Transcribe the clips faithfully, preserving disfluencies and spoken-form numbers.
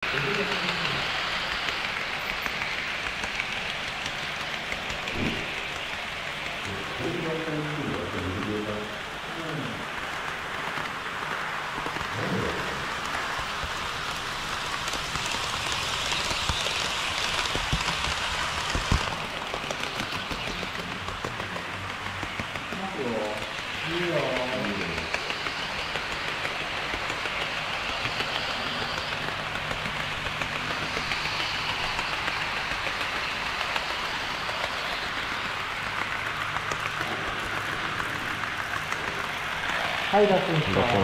はい、出しました。 出しました。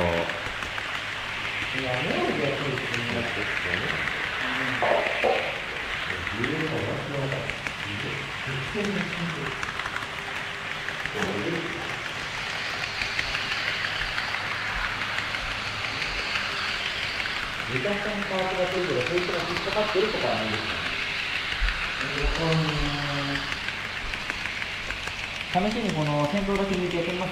いや、もう安いですね。時間間パーツが取るけど、そいつが引っかかってるとかはないですかね。試しにこの先頭だけ抜いてやってみます？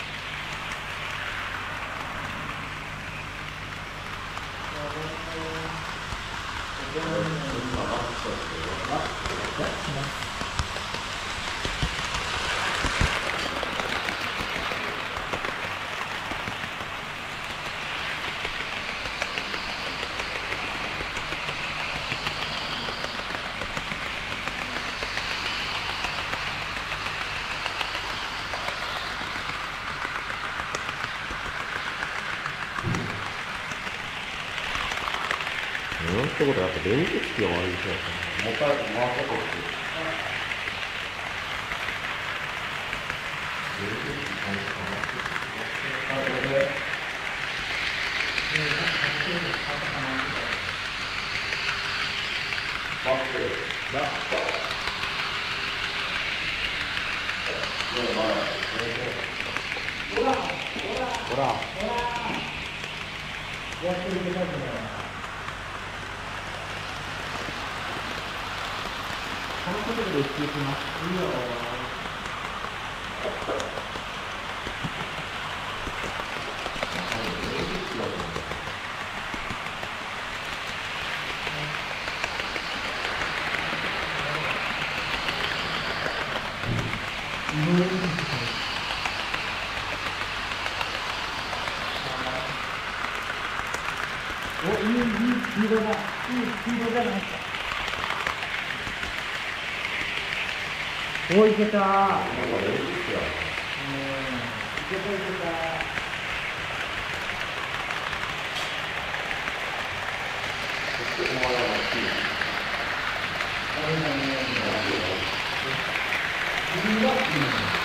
なんてことはやっぱ電気式が悪いですよ。もう一回回ったことって。ほら。 やってるけどね。このことで言っていきます。いいよ。お、いい、いいスピードだ。いいスピードじゃないですか。お、いけたー。うん、いけたいけた。自分がいい。